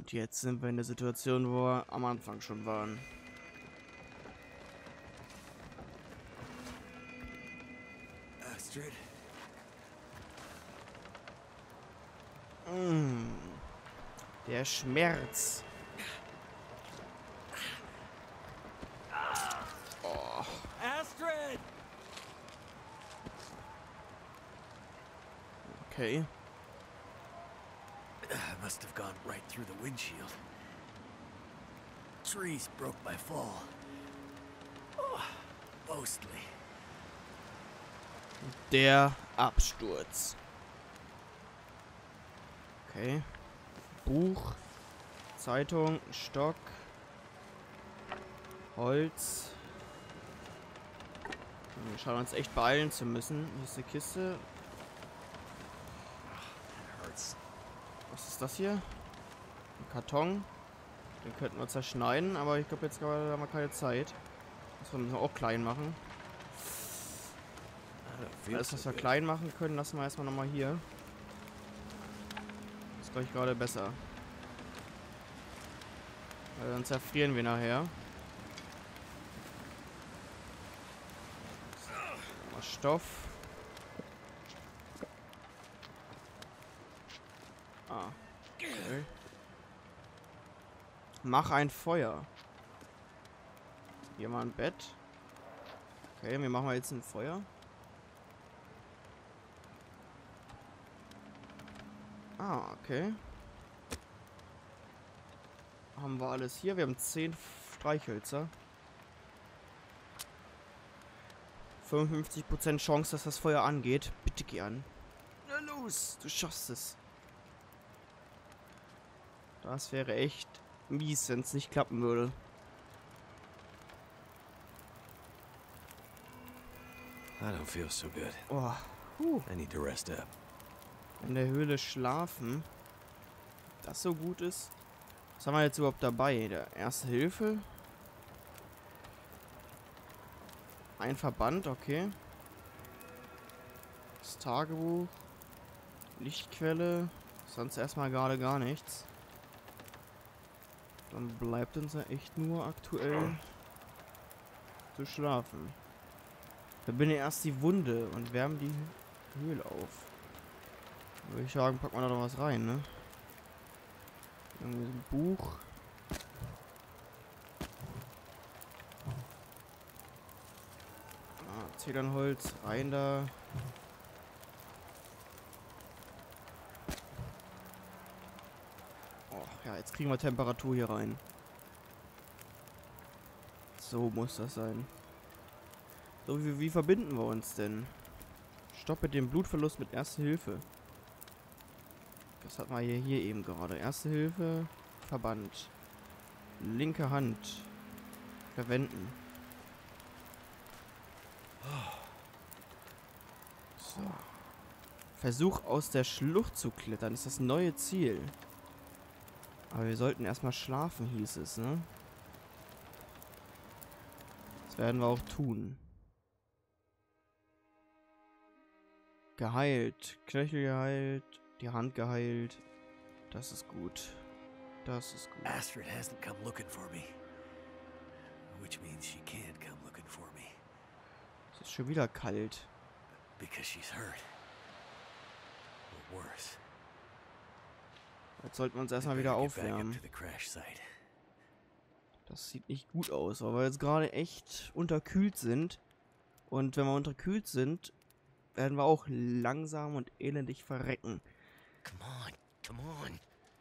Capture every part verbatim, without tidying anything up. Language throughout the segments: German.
Und jetzt sind wir in der Situation, wo wir am Anfang schon waren. Astrid. Mm, der Schmerz. Oh. Astrid! Okay. I must have gone right through the windshield. Trees broke my fall. Oh, mostly. Der Absturz. Okay. Buch. Zeitung. Stock. Holz. Wir schauen uns echt beeilen zu müssen. Hier ist eine Kiste. Was ist das hier? Ein Karton. Den könnten wir zerschneiden, aber ich glaube, jetzt haben wir keine Zeit. Das müssen wir auch klein machen. Alles, was wir klein machen können, lassen wir erstmal nochmal hier. Ist, glaube ich, gerade besser. Weil dann zerfrieren wir nachher. Mal Stoff. Ah. Okay. Mach ein Feuer. Hier mal ein Bett. Okay, wir machen jetzt ein Feuer. Ah, okay. Haben wir alles hier. Wir haben zehn Streichhölzer. fünfundfünfzig Prozent Chance, dass das Feuer angeht. Bitte geh an. Na los, du schaffst es. Das wäre echt mies, wenn es nicht klappen würde. I don't feel so good. Oh, huh. I need to rest up. In der Höhle schlafen. Ob das so gut ist? Was haben wir jetzt überhaupt dabei? Der Erste Hilfe. Ein Verband, okay. Das Tagebuch. Lichtquelle. Sonst erstmal gerade gar nichts. Dann bleibt uns ja echt nur aktuell zu schlafen. Wir binden erst die Wunde und wärmen die Höhle auf. Würde ich sagen, packen wir da noch was rein, ne? Irgendwie so ein Buch. Ah, Zedernholz, rein da. Oh, ja, jetzt kriegen wir Temperatur hier rein. So muss das sein. So, wie, wie verbinden wir uns denn? Stoppe den Blutverlust mit Erste Hilfe. Das hat man hier, hier eben gerade. Erste Hilfe, Verband. Linke Hand. Verwenden. So. Versuch aus der Schlucht zu klettern. Das ist das neue Ziel. Aber wir sollten erstmal schlafen, hieß es, ne? Das werden wir auch tun. Geheilt. Knöchel geheilt. Die Hand geheilt. Das ist gut. Das ist gut. Astrid hasn't come looking for me. Which means she can't come looking for me. Es ist schon wieder kalt. Because she's hurt. Or worse. Jetzt sollten wir uns erstmal wieder aufwärmen. Das sieht nicht gut aus, weil wir jetzt gerade echt unterkühlt sind. Und wenn wir unterkühlt sind, werden wir auch langsam und elendig verrecken. Come on, come on.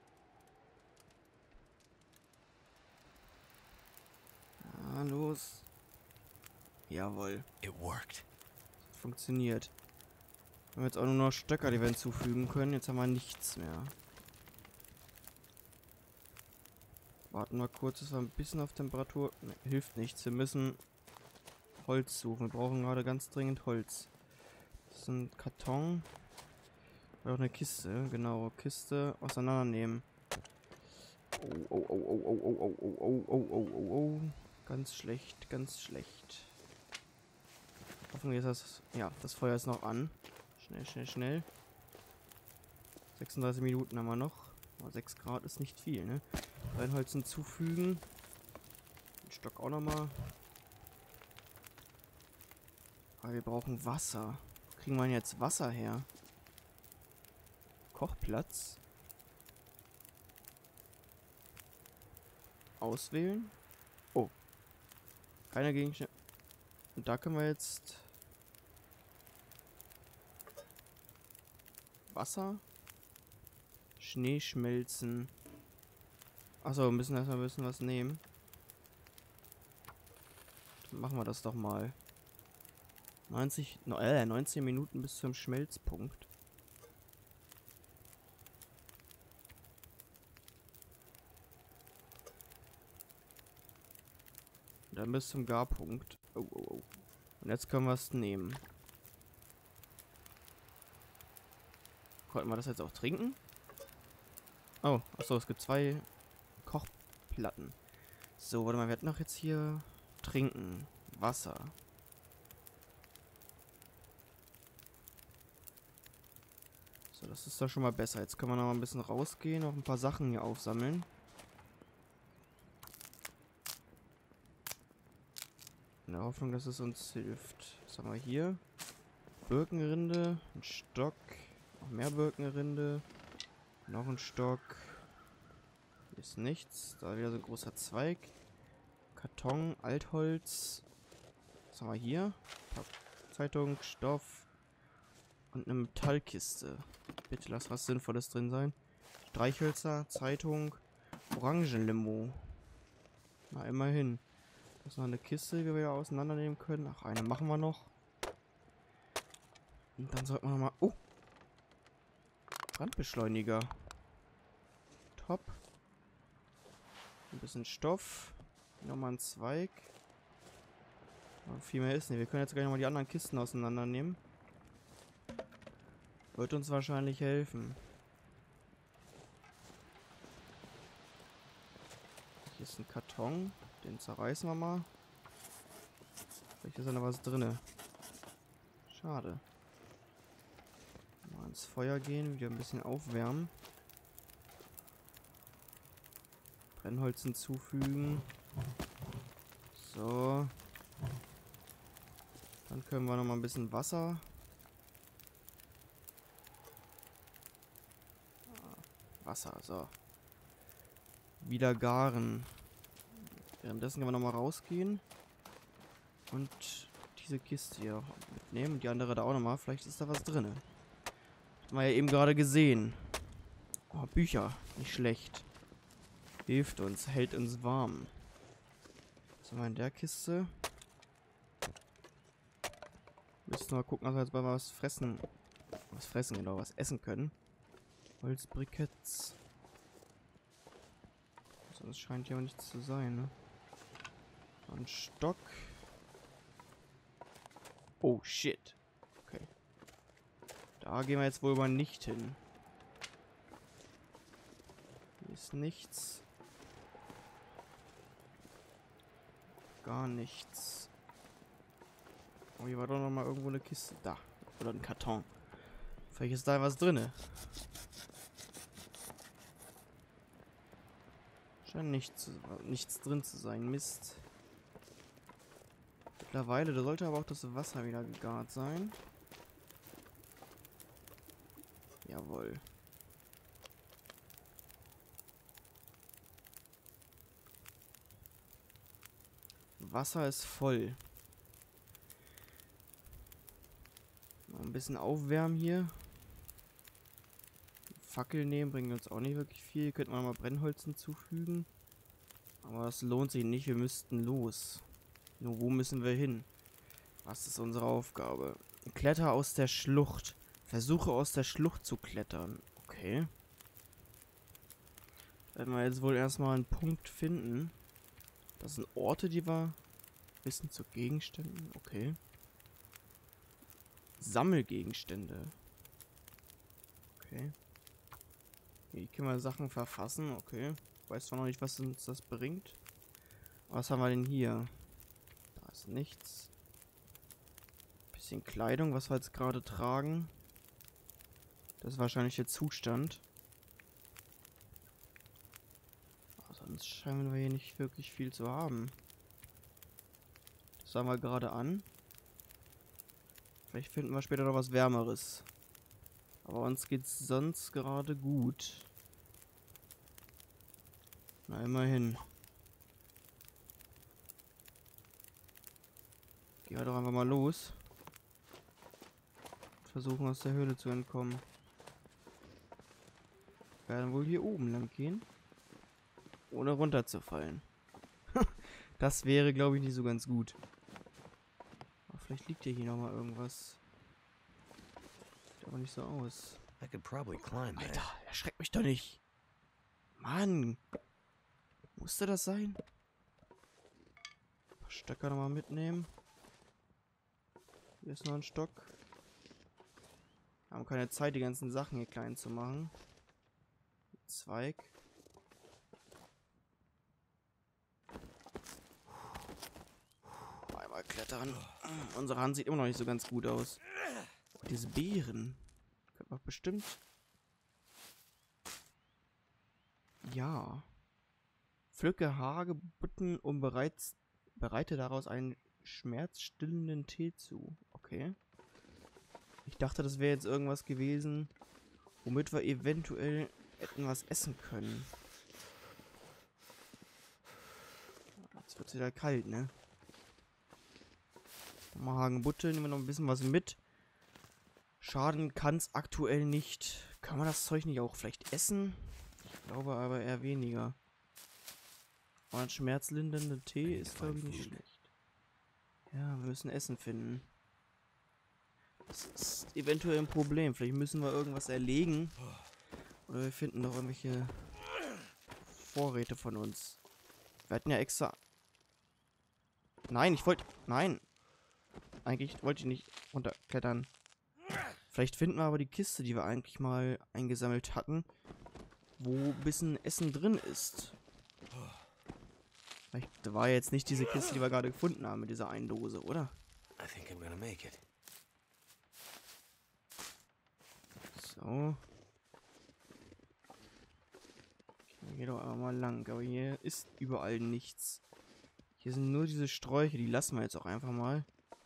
Ah, los. Jawohl. It worked. Funktioniert. Wir haben jetzt auch nur noch Stöcker, die wir hinzufügen können. Jetzt haben wir nichts mehr. Warten wir kurz, dass wir ein bisschen auf Temperatur... Ne, hilft nichts. Wir müssen Holz suchen. Wir brauchen gerade ganz dringend Holz. Das ist ein Karton. Oder auch eine Kiste. Genau, Kiste auseinandernehmen. Oh, oh, oh, oh, oh, oh, oh, oh, oh, oh, oh, oh, oh. Ganz schlecht, ganz schlecht. Hoffentlich ist das... Ja, das Feuer ist noch an. Schnell, schnell, schnell. sechsunddreißig Minuten haben wir noch. Aber sechs Grad ist nicht viel, ne? Brennholz hinzufügen. Den Stock auch nochmal. Aber wir brauchen Wasser. Wo kriegen wir denn jetzt Wasser her? Kochplatz. Auswählen. Oh. Keine Gegenstände. Und da können wir jetzt Wasser. Schnee schmelzen. Achso, wir müssen erstmal ein bisschen was nehmen. Dann machen wir das doch mal. neunzig, äh, neunzehn Minuten bis zum Schmelzpunkt. Und dann bis zum Garpunkt. Oh, oh, oh. Und jetzt können wir es nehmen. Konnten wir das jetzt auch trinken? Oh, achso, es gibt zwei Kochplatten. So, warte mal, wir hatten noch jetzt hier trinken, Wasser. So, das ist doch schon mal besser. Jetzt können wir noch mal ein bisschen rausgehen, noch ein paar Sachen hier aufsammeln. In der Hoffnung, dass es uns hilft. Was haben wir hier? Birkenrinde, ein Stock, noch mehr Birkenrinde, noch ein Stock. Hier ist nichts. Da wieder so ein großer Zweig. Karton, Altholz. Was haben wir hier? Zeitung, Stoff und eine Metallkiste. Bitte lass was Sinnvolles drin sein. Streichhölzer, Zeitung, Orangenlimo. Na, immerhin. Da ist noch eine Kiste, die wir wieder auseinandernehmen können. Ach, eine machen wir noch. Und dann sollten wir nochmal... Oh! Brandbeschleuniger. Top. Ein bisschen Stoff. Nochmal ein Zweig. Aber viel mehr ist nicht. Wir können jetzt gleich nochmal die anderen Kisten auseinandernehmen. Wird uns wahrscheinlich helfen. Hier ist ein Karton. Den zerreißen wir mal. Vielleicht ist da noch was drin. Schade. Mal ins Feuer gehen, wieder ein bisschen aufwärmen. Brennholz hinzufügen. So. Dann können wir noch mal ein bisschen Wasser. Wasser, so. Wieder garen. Währenddessen können wir noch mal rausgehen. Und diese Kiste hier mitnehmen. Die andere da auch noch mal. Vielleicht ist da was drin. Haben wir ja eben gerade gesehen. Oh, Bücher. Nicht schlecht. Hilft uns. Hält uns warm. Was haben wir in der Kiste? Müssen wir gucken, dass wir jetzt mal was fressen. Was fressen, genau. Was essen können. Holzbriketts. Sonst scheint ja auch nichts zu sein, ne? Ein Stock. Oh, shit. Okay. Da gehen wir jetzt wohl mal nicht hin. Hier ist nichts. Gar nichts. Oh, hier war doch noch mal irgendwo eine Kiste. Da. Oder ein Karton. Vielleicht ist da was drin. Scheint nicht zu, nichts drin zu sein. Mist. Mittlerweile, da sollte aber auch das Wasser wieder gegart sein. Jawohl. Wasser ist voll. Noch ein bisschen aufwärmen hier. Fackel nehmen bringt uns auch nicht wirklich viel. Hier könnte man mal Brennholz hinzufügen. Aber das lohnt sich nicht. Wir müssten los. Nur wo müssen wir hin? Was ist unsere Aufgabe? Kletter aus der Schlucht. Versuche aus der Schlucht zu klettern. Okay. Werden wir jetzt wohl erstmal einen Punkt finden. Das sind Orte, die wir wissen zu Gegenständen. Okay. Sammelgegenstände. Okay. Hier können wir Sachen verfassen. Okay. Weiß zwar noch nicht, was uns das bringt. Was haben wir denn hier? Da ist nichts. Bisschen Kleidung, was wir jetzt gerade tragen. Das ist wahrscheinlich der Zustand. Sonst scheinen wir hier nicht wirklich viel zu haben. Das sagen wir gerade an. Vielleicht finden wir später noch was Wärmeres. Aber uns geht's sonst gerade gut. Na, immerhin. Gehen wir doch einfach mal los. Versuchen aus der Höhle zu entkommen. Wir werden wohl hier oben lang gehen. Ohne runterzufallen. Das wäre, glaube ich, nicht so ganz gut. Aber vielleicht liegt ja hier nochmal irgendwas. Sieht aber nicht so aus. I could probably climb that. Alter, erschreckt mich doch nicht. Mann. Musste das sein? Ein paar Stöcker nochmal mitnehmen. Hier ist noch ein Stock. Wir haben keine Zeit, die ganzen Sachen hier klein zu machen. Zweig. Einmal klettern. Unsere Hand sieht immer noch nicht so ganz gut aus. Diese Beeren. Könnte man bestimmt. Ja. Pflücke Hagebutten und bereits bereite daraus einen schmerzstillenden Tee zu. Okay. Ich dachte, das wäre jetzt irgendwas gewesen, womit wir eventuell etwas essen können. Jetzt wird es wieder kalt, ne? Mal Hagebutte, nehmen wir noch ein bisschen was mit. Schaden kann es aktuell nicht. Kann man das Zeug nicht auch vielleicht essen? Ich glaube aber eher weniger. Aber ein schmerzlindernder Tee ist, glaube ich, nicht schlecht. Ja, wir müssen Essen finden. Das ist eventuell ein Problem. Vielleicht müssen wir irgendwas erlegen. Oder wir finden noch irgendwelche Vorräte von uns. Wir hatten ja extra... Nein, ich wollte... Nein. Eigentlich wollte ich nicht runterklettern. Vielleicht finden wir aber die Kiste, die wir eigentlich mal eingesammelt hatten, wo ein bisschen Essen drin ist. Vielleicht war jetzt nicht diese Kiste, die wir gerade gefunden haben, mit dieser einen Dose, oder? I think I'm gonna make it. So. Hier geht doch einfach mal lang, aber hier ist überall nichts. Hier sind nur diese Sträucher, die lassen wir jetzt auch einfach mal.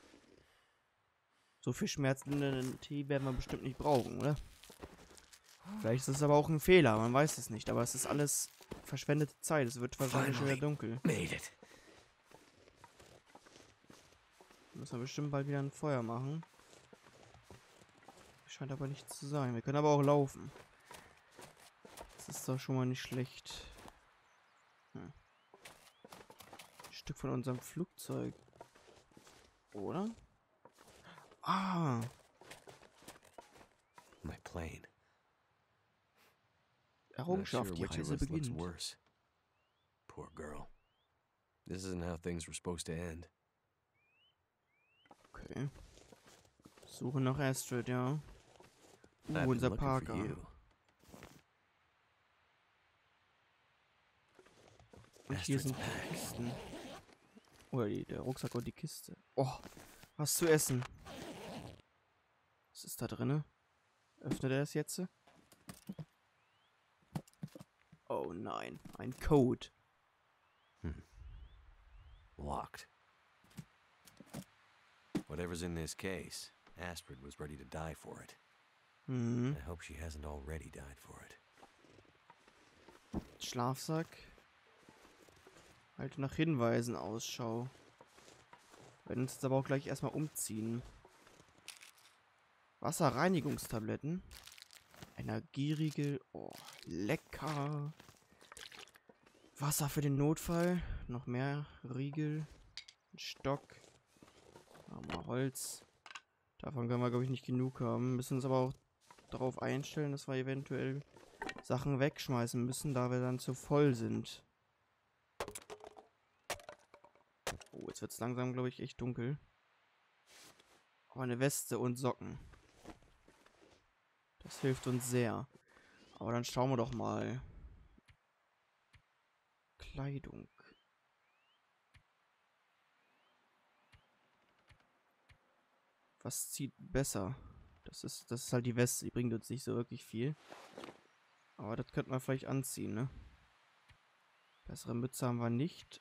So viel schmerzlindernden Tee werden wir bestimmt nicht brauchen, oder? Vielleicht ist es aber auch ein Fehler, man weiß es nicht. Aber es ist alles verschwendete Zeit. Es wird wahrscheinlich schon wieder dunkel. Made it. Müssen wir bestimmt bald wieder ein Feuer machen. Scheint aber nicht zu sein. Wir können aber auch laufen. Das ist doch schon mal nicht schlecht. Hm. Ein Stück von unserem Flugzeug. Oder? Ah. My plane. Errungenschaft, Not die sure which Reise of us looks beginnt. worse. Poor girl. This isn't how things were supposed to end. Okay. Suche nach Astrid, ja. Uh, I've been unser looking for Parker. you. Und hier Astrid's sind die pack. Kisten. Oder die, der Rucksack und die Kiste. Oh, was zu essen. Was ist da drinne? Öffnet er das jetzt? Oh nein, ein Code. Hmm. Locked. Whatever's in this case, Astrid was ready to die for it. Mhm. I hope she hasn't already died for it. Schlafsack. Halte nach Hinweisen Ausschau. Wir werden uns jetzt aber auch gleich erstmal umziehen. Wasserreinigungstabletten. Energieriegel. Oh, lecker. Wasser für den Notfall. Noch mehr Riegel. Ein Stock. Mal Holz. Davon können wir, glaube ich, nicht genug haben. Müssen uns aber auch darauf einstellen, dass wir eventuell Sachen wegschmeißen müssen, da wir dann zu voll sind. Oh, jetzt wird es langsam, glaube ich, echt dunkel. Aber eine Weste und Socken. Das hilft uns sehr. Aber dann schauen wir doch mal. Kleidung. Was zieht besser? Das ist, das ist halt die Weste. Die bringt uns nicht so wirklich viel. Aber das könnte man vielleicht anziehen, ne? Bessere Mütze haben wir nicht.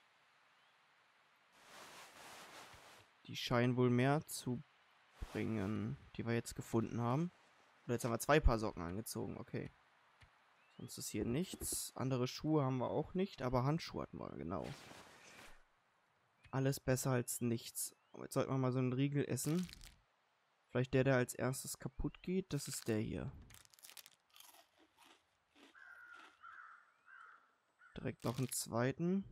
Die scheinen wohl mehr zu bringen, die wir jetzt gefunden haben. Oder jetzt haben wir zwei Paar Socken angezogen, okay. Sonst ist hier nichts. Andere Schuhe haben wir auch nicht, aber Handschuhe hatten wir, genau. Alles besser als nichts. Aber jetzt sollten wir mal so einen Riegel essen. Vielleicht der, der als erstes kaputt geht. Das ist der hier. Direkt noch einen zweiten.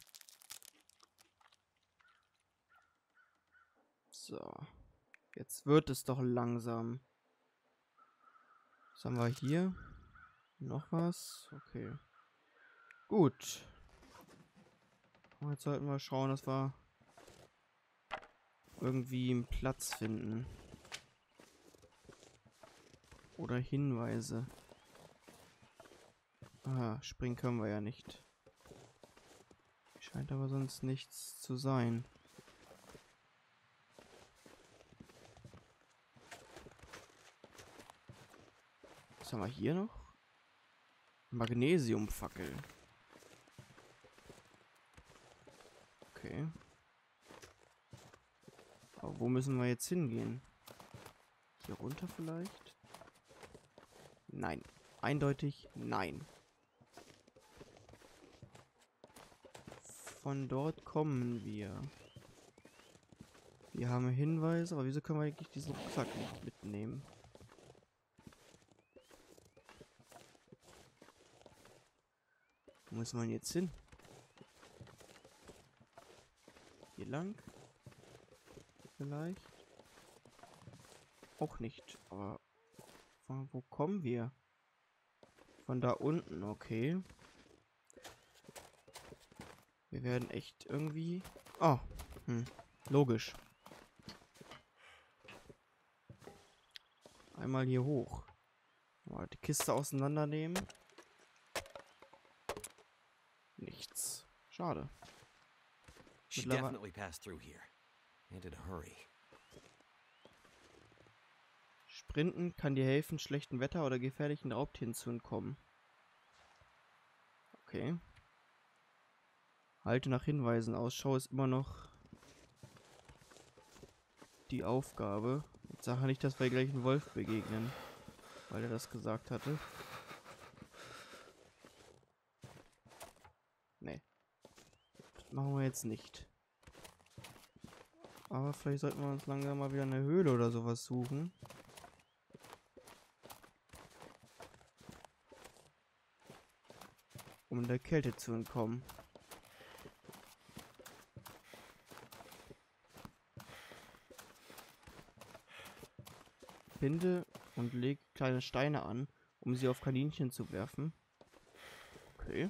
So. Jetzt wird es doch langsam. Was haben wir hier? Noch was? Okay. Gut. Und jetzt sollten wir schauen, dass wir irgendwie einen Platz finden. Oder Hinweise. Ah, springen können wir ja nicht. Scheint aber sonst nichts zu sein. Was haben wir hier noch? Magnesiumfackel. Okay. Aber wo müssen wir jetzt hingehen? Hier runter vielleicht? Nein. Eindeutig nein. Von dort kommen wir. Wir haben Hinweise, aber wieso können wir eigentlich diesen Rucksack nicht mitnehmen? Wo müssen wir jetzt hin? Hier lang? Vielleicht? Auch nicht, aber von wo kommen wir? Von da unten, okay. Wir werden echt irgendwie... Oh, hm, logisch. Einmal hier hoch. Mal die Kiste auseinandernehmen. Nichts. Schade. She definitely passed through here. And in a hurry. Sprinten kann dir helfen, schlechten Wetter oder gefährlichen Raubtieren zu entkommen. Okay. Halte nach Hinweisen Ausschau ist immer noch die Aufgabe. Jetzt sag nicht, dass wir gleich einen Wolf begegnen, weil er das gesagt hatte. Nee. Das machen wir jetzt nicht. Aber vielleicht sollten wir uns langsam mal wieder eine Höhle oder sowas suchen. Um der Kälte zu entkommen. Binde und leg kleine Steine an, um sie auf Kaninchen zu werfen. Okay.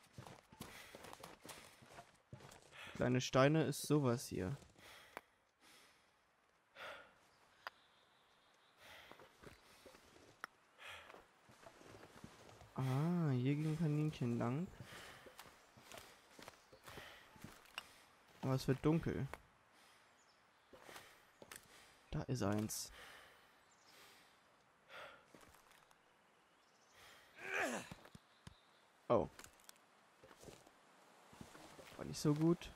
Kleine Steine ist sowas hier. Ah, hier ging Kaninchen lang. Aber es wird dunkel. Da ist eins. Oh. War nicht so gut.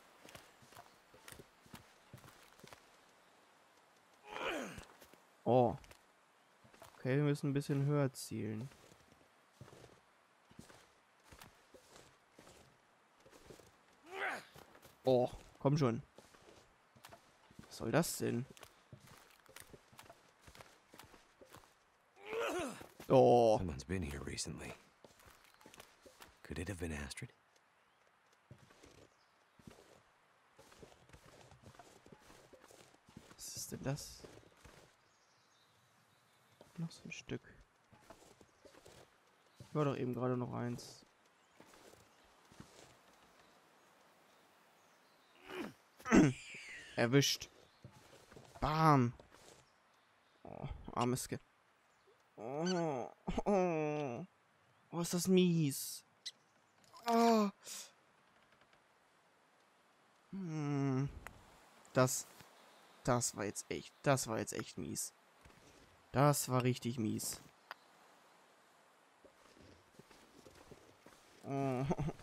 Oh. Okay, wir müssen ein bisschen höher zielen. Oh, komm schon. Was soll das denn? Oh. Someone's been here recently. Could it have been Astrid? Was ist denn das? Noch so ein Stück. War doch eben gerade noch eins. Erwischt. Bam. Oh, armes Ge... Oh, oh. Oh, ist das mies. Oh. Hm. Das... Das war jetzt echt... Das war jetzt echt mies. Das war richtig mies. Oh.